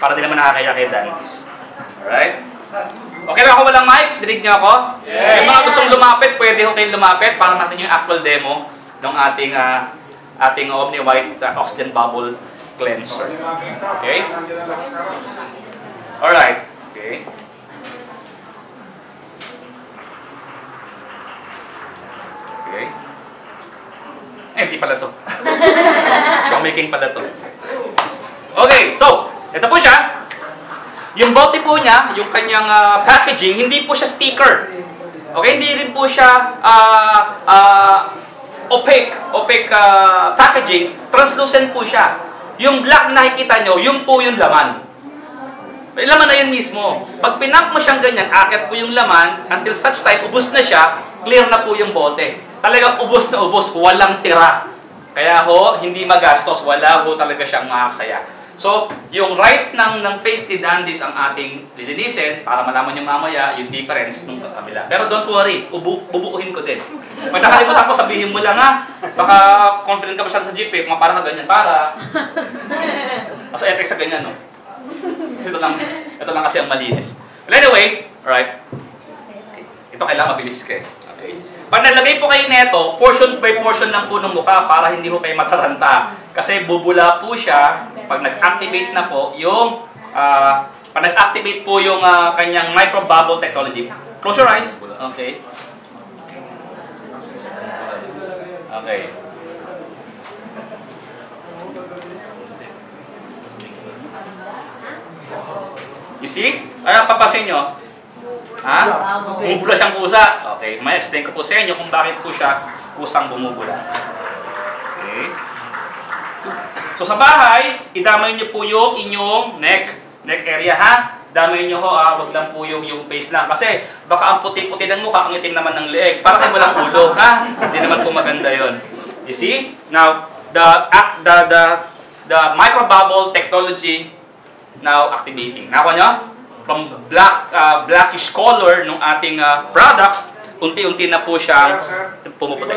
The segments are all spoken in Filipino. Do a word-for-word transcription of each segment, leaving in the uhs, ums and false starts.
Para din naman nakakaya kay Dantis. Alright? Okay na ako walang mic? Dinig niyo ako? Yeah. Yung mga gustong lumapit, pwede ko kayong lumapit para natin yung actual demo ng ating uh, ating Omni White uh, Oxygen Bubble Cleanser. Okay? Alright. Okay. Okay. Eh, hindi pala to. Showmaking pala to. Okay, so, ito po siya. Yung bote po niya, yung kanyang uh, packaging, hindi po siya sticker. Okay, hindi rin po siya uh, uh, opaque, opaque uh, packaging. Translucent po siya. Yung black na nakikita nyo, yun po yung laman. May laman na yun mismo. Pag pinap mo siyang ganyan, akit po yung laman, until such time, ubos na siya, clear na po yung bote. Talagang ubos na ubos, walang tira. Kaya ho, hindi magastos, wala ho talaga siyang makakasaya. So, yung right ng, ng face ni Dantis ang ating lilinisin para malaman yung mamaya yung difference nung kabila. Pero don't worry, ubu bubuuhin ko din. Pag nakalimutan ko, sabihin mo lang ha. Baka confident ka masyado sa G P, kung para ka ganyan, para. Kasi effect sa ganyan, no? Ito lang, ito lang kasi ang malinis. But anyway, alright. Ito kailangan mabilis ka eh. Okay. Pag nalagay po kayo neto, portion by portion lang po ng mukha para hindi po kayo mataranta. Kasi bubula po siya pag nag-activate na po yung uh, pag nag-activate po yung uh, kanyang microbubble technology. Close your eyes. Okay. Okay. You see? Ano papasin nyo? Ha? Bumubula siyang kusa. Okay. May explain ko po sa inyo kung bakit po siya kusang bumubula. Okay. So sa bahay, idamay nyo po yung inyong neck, neck area ha. Damay nyo ho, ah, wag lang po yung, yung face lang. Kasi baka ang puti-puti ng mukha, ang itim naman ng leeg. Para kayo walang ulo, ha? Hindi naman po maganda yon. You see? Now, the, the, the, the microbubble technology now activating. Nakuha nyo? From black, uh, blackish color ng ating uh, products, unti-unti na po siyang pumuputi.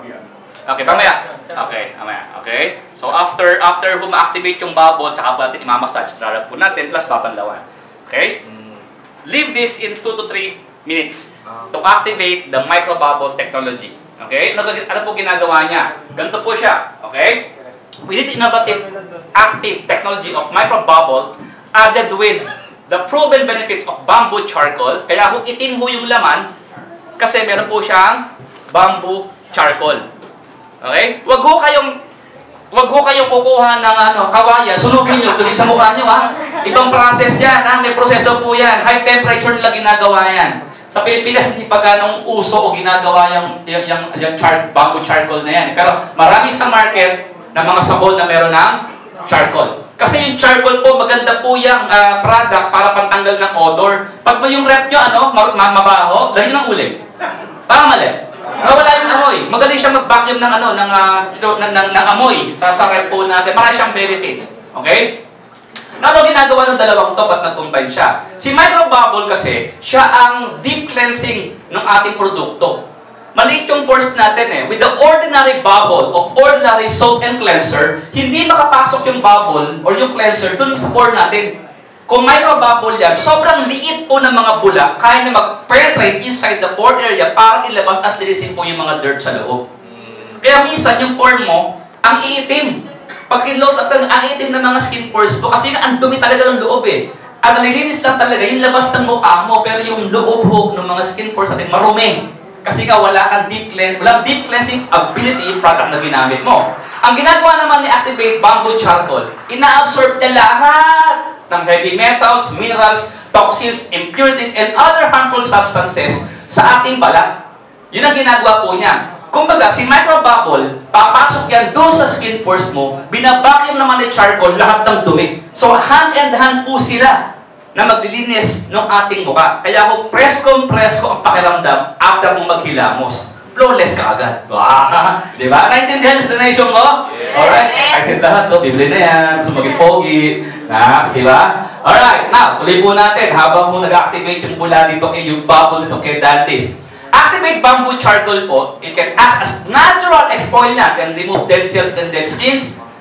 Okay, mamaya. Okay, mamaya. Okay. So after after huma-activate yung bubble, saka po natin i-massage. Rarap po natin plus babanlawan. Okay? Leave this in two to three minutes to activate the microbubble technology. Okay? Ano, ano po ginagawa niya? Ganito po siya. Okay? With its innovative active technology of microbubble added with the proven benefits of bamboo charcoal. Kaya kung itim ho yung laman, kasi meron po siyang bamboo charcoal. Okay? Wag ho kayong wag ho kayong kukuha ng ano, kawaya, sunugin niyo tuloy sa mukha niyo ha. Ibang process 'yan, ha? May proseso po 'yan. High temperature lang ginagawa 'yan. Sa Pilipinas hindi pa ganong uso o ginagawa yung yung, yung, yung char, bamboo charcoal na 'yan. Pero marami sa market na mga sabon na meron ng charcoal. Kasi yung charcoal po, maganda po yung uh, product para pantanggal ng odor. Pag yung rep nyo, ano, mabaho, lagyan ng uling. Tama mali. Wala yung amoy. Magaling siyang mag-vacuum ng ano, ng, uh, ng, ng, ng amoy sa, sa rep po natin. Marami siyang benefits. Okay? Ano ginagawa ng dalawang to at nag-combine siya? Si microbubble kasi, siya ang deep cleansing ng ating produkto. Maliit yung pores natin eh. With the ordinary bubble of ordinary soap and cleanser, hindi makapasok yung bubble or yung cleanser dun sa pore natin. Kung microbubble yan, sobrang liit po ng mga bula, kaya na mag-penetrate inside the pore area para ilabas at linisin po yung mga dirt sa loob. Kaya minsan yung pore mo, ang iitim. Pag i-close up ang iitim ng mga skin pores po, kasi ang dumi talaga ng loob eh. Ang nalilinis lang talaga yung labas ng mukha mo, pero yung loob ho ng mga skin pores natin marumi. Kasi nga wala kang deep cleanse, walang deep cleansing ability yung product na ginamit mo. Ang ginagawa naman ni Activate Bamboo Charcoal, ina-absorb niya lahat ng heavy metals, minerals, toxins, impurities, and other harmful substances sa ating balat. Yun ang ginagawa po niya. Kumbaga, si microbubble, papasok yan doon sa skin pores mo, binabacuum naman ni charcoal lahat ng dumi. So, hand and hand po sila na maglilinis ng ating mukha. Kaya kung presko-presko ang pakiramdam after mong maghilamos, flawless ka agad. Wow! Di ba? Naintindihan yung explanation ko? Yes. Alright? Excited lahat. No? Bibili na yan. Gusto maging pogi. Nice, di ba? Alright. Now, tuloy po natin. Habang mo nag-activate yung bula dito, kay yung bubble dito kay Dantis. Activate Bamboo Charcoal po, it can act as natural exfoliant and remove dead cells and dead skins.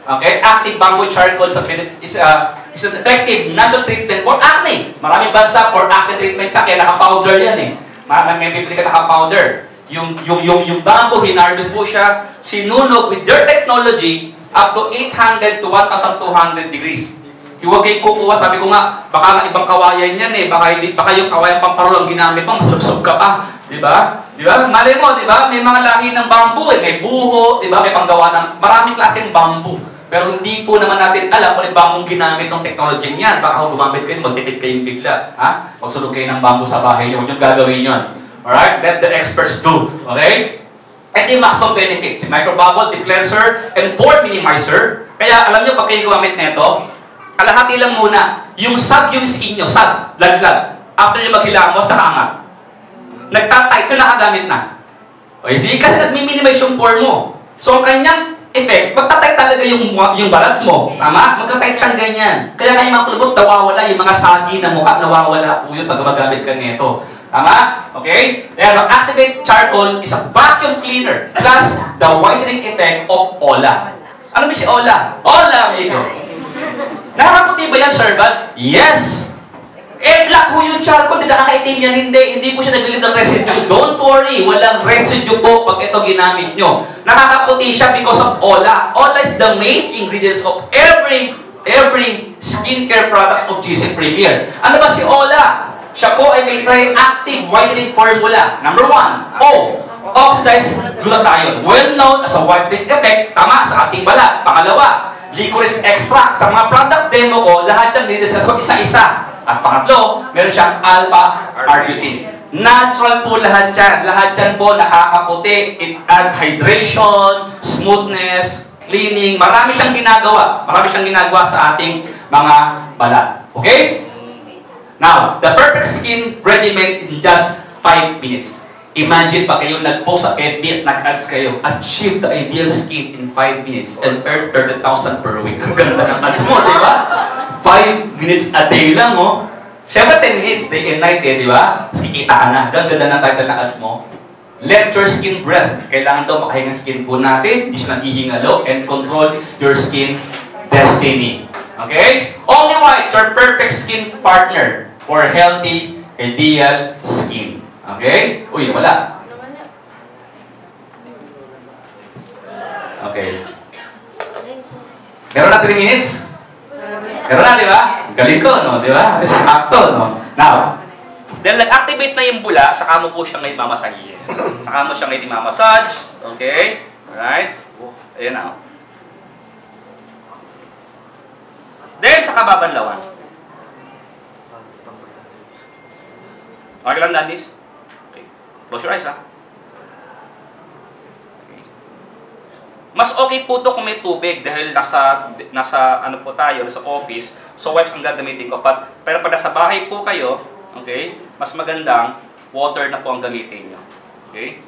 Okay? Active bamboo charcoal is, a, is, a, is an effective natural treatment for acne. Maraming bansa for acne treatment kaya naka-powder yan eh. May bibili ka naka-powder. Yung, yung, yung, yung bamboo, hinarvest po siya, sinunog with their technology up to eight hundred to one thousand two hundred degrees. Huwag kayong kukuha, sabi ko nga, baka nga ibang kawayan yan eh, baka, hindi, baka yung kawayan pamparo lang ginamit mo, masulubsob ka pa. Diba? Diba? Malay mo, diba? May mga lahi ng bamboo eh, may buho, diba? May panggawa ng maraming klaseng bamboo. Pero hindi po naman natin alam kung bamboo ginamit ng technology niyan. Baka kung gumamit kayo, magtipid kayong bigla. Ha? Magsulog kayo ng bamboo sa bahay nyo, huwag yung gagawin yun. Alright? Let the experts do. Okay? At yung maximum benefits, si microbubble, de-cleanser, and pore minimizer. Kaya alam nyo, pag kayo gumamit nito, kalahati lang muna. Yung sag yung skin nyo, sag, laglag. After nyo maghilamos, nakaangat. Nagtatight, so nakagamit na. Okay, see? Kasi nag-minimize yung pore mo. So, ang kanyang effect, magtatight talaga yung, yung balat mo. Tama? Magtatight siyang ganyan. Kaya nga yung mga kulubot, nawawala. Yung mga sagi na mukha, nawawala po yun pag magamit ka nito. Tama? Okay? Kaya ang activate charcoal is a vacuum cleaner plus the whitening effect of Ola. Ano ba si Ola? Ola, amigo. Nakakaputi ba yan, servant? Yes! Eh, black ho yung charcoal, hindi nakakaitim yan, hindi. Hindi po siya nag-leave ng residue. Don't worry, walang residue po pag ito ginamit nyo. Nakakaputi siya because of Ola. Ola is the main ingredients of every every skincare products of G C Premier. Ano ba si Ola? Siya po ay may tri-active whitening formula. Number one, O, oxidized glutathione. Well known as a whitening effect, tama, sa ating balat. Pangalawa, licorice extract. Sa mga product demo ko, lahat yan dinidiscuss ko isa-isa. At pangatlo, meron siyang alpha-arbutin. Natural po lahat yan. Lahat yan po nakakaputi. It add hydration, smoothness, cleaning. Marami siyang ginagawa. Marami siyang ginagawa sa ating mga balat. Okay? Now, the perfect skin regimen in just five minutes. Imagine pa kayo nag-post sa F B at nag-ads kayo. Achieve the ideal skin in five minutes and earn thirty thousand per week. Ang ganda ng ads mo, di ba? five minutes a day lang, oh. Siyempre ten minutes, day and night, eh, di ba? Mas kikita ka na. Ang ganda ng title ng ads mo. Let your skin breathe. Kailangan daw makahinga skin po natin. Hindi siya naghihingalo and control your skin destiny. Okay? Only white, your perfect skin partner for healthy, ideal skin. Okay? Uy, wala. Okay. Meron na three minutes? Meron na, di ba? Galing ko, no? Di ba? Sakto, no? Now, dahil nag-activate na yung bula, saka mo po siya ngayon mamasagihin. Saka mo siya ngayon imamassage. Okay? Alright? Ayan na. Then, saka babanlawan. Okay lang, Dandis? Okay. Close your eyes, ha? Okay. Mas okay po to kung may tubig dahil nasa, nasa ano po tayo, nasa office. So, wipes ang gagamitin ko. But, pero pag nasa bahay po kayo, okay, mas magandang water na po ang gamitin nyo. Okay?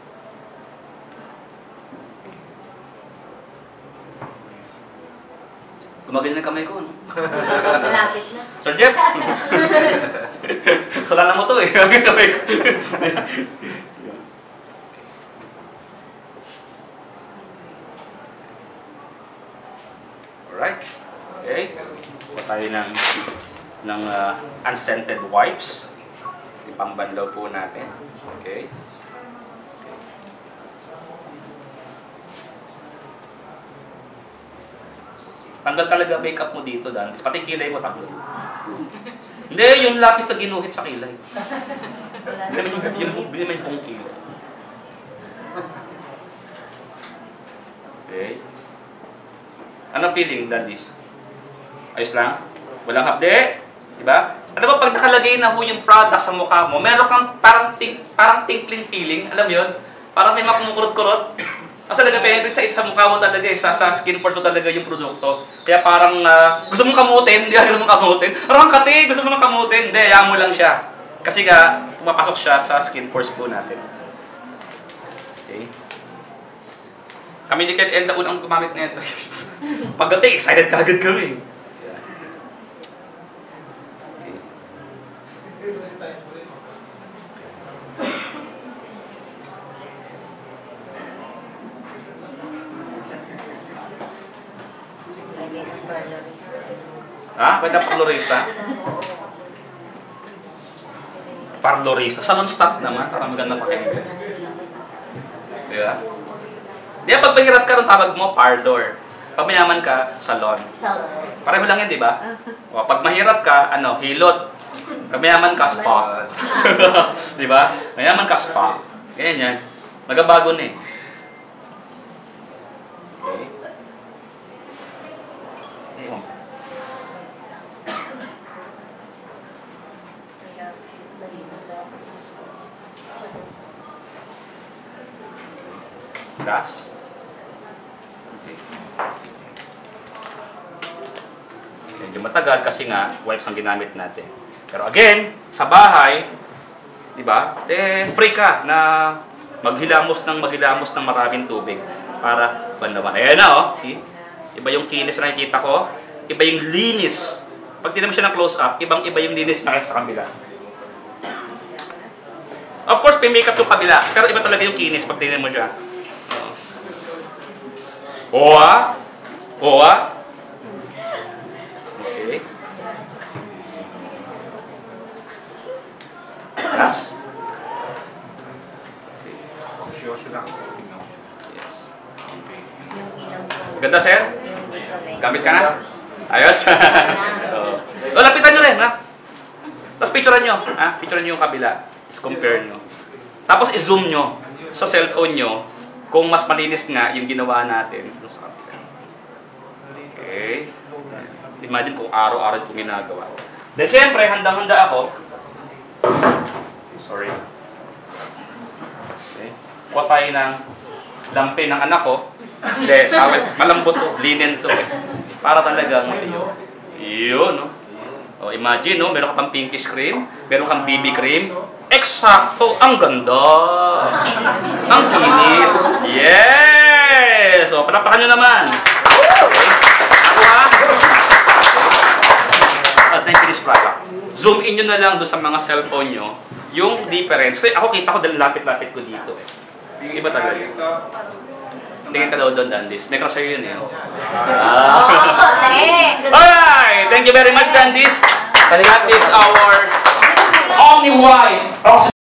Gumagano ng kamay ko, no? Malapit na. Sir Jeff? Kasalanan mo to eh. Gumagano ng kamay ko. Alright. Okay. Kuha tayo ng, ng uh, unscented wipes. Ipangbandaw po natin. Okay. Tanggal talaga makeup mo dito, Dan. Pati kilay mo tanggal. Hindi, yung lapis na ginuhit sa kilay. Hindi naman yung, yung, yung, yung pong kilay. Okay. Ano feeling, Dandis? Ayos lang? Walang hapde? Diba? Ano ba pag nakalagay na ho yung product sa mukha mo, meron kang parang, tink, parang tinkling feeling, alam mo yun? Parang may makumukurot-kurot. Kasi nag-penetrate sa, sa mukha mo talaga eh, sa, sa skin pores mo talaga yung produkto. Kaya parang uh, gusto mong kamutin, di ba? Gusto mong kamutin. Parang kati, gusto mong kamutin. Hindi, ayaw mo lang siya. Kasi nga, pumapasok siya sa skin pores po natin. Okay. Kami ni Ken Enda unang gumamit na ito. Pagdating, excited ka agad kami. Ha? Pwede ang parlorista? Parlorista. Salon staff naman. Para maganda pakinggan. Di ba? Di ba, pag mahirap ka, ang tawag mo, parlor. Pag mayaman ka, salon. Pareho lang yan, di ba? O, pag mahirap ka, ano, hilot. Pag mayaman ka, spa. Di ba? Mayaman ka, spa. Ganyan yan. Nagabago na eh. Okay. Ayun. Gas. Okay. Medyo matagal kasi nga wipes ang ginamit natin. Pero again, sa bahay, di ba? Eh free ka na maghilamos ng maghilamos ng maraming tubig para banlawan. Ayan na oh, see? Iba yung kinis na nakikita ko, iba yung linis. Pag tinignan mo siya ng close up, ibang-iba yung linis na sa kabila. Of course, may makeup yung kabila, pero iba talaga yung kinis pag tinignan mo siya. Oa? Oa? Okay. Gas? Yes. Yung ilaw ko. Ganda, sir? Yung dito may... Gamit ka na? Ayos? So, oh, lapitan nyo rin, ha? Tapos picturean nyo, ha? Picturean nyo yung kabila. Tapos compare nyo. Tapos i-zoom nyo sa cellphone nyo kung mas malinis nga yung ginawa natin. Okay. Imagine kung araw-araw itong ginagawa. Then, syempre, handang-handa ako. Sorry. Okay. Kuha tayo ng lampi ng anak ko. Hindi, awit. Malambot to. Linen to. Eh. Para talagang yun. Yun, no? O, imagine, no? Meron ka pang pinkish cream. Meron kang B B cream. Eksakto! Ang ganda! Ang kinis! Yes! So, palapakan nyo naman. Okay. Ako ha? At na yung finished product. Zoom in nyo na lang doon sa mga cellphone nyo yung difference. So, ako kita ko dahil lapit-lapit ko dito. Yung iba talaga. Tingin ka daw doon, Dandis. May crush sa'yo yun eh. Ah. Alright! Thank you very much, Dandis. That is our only wife.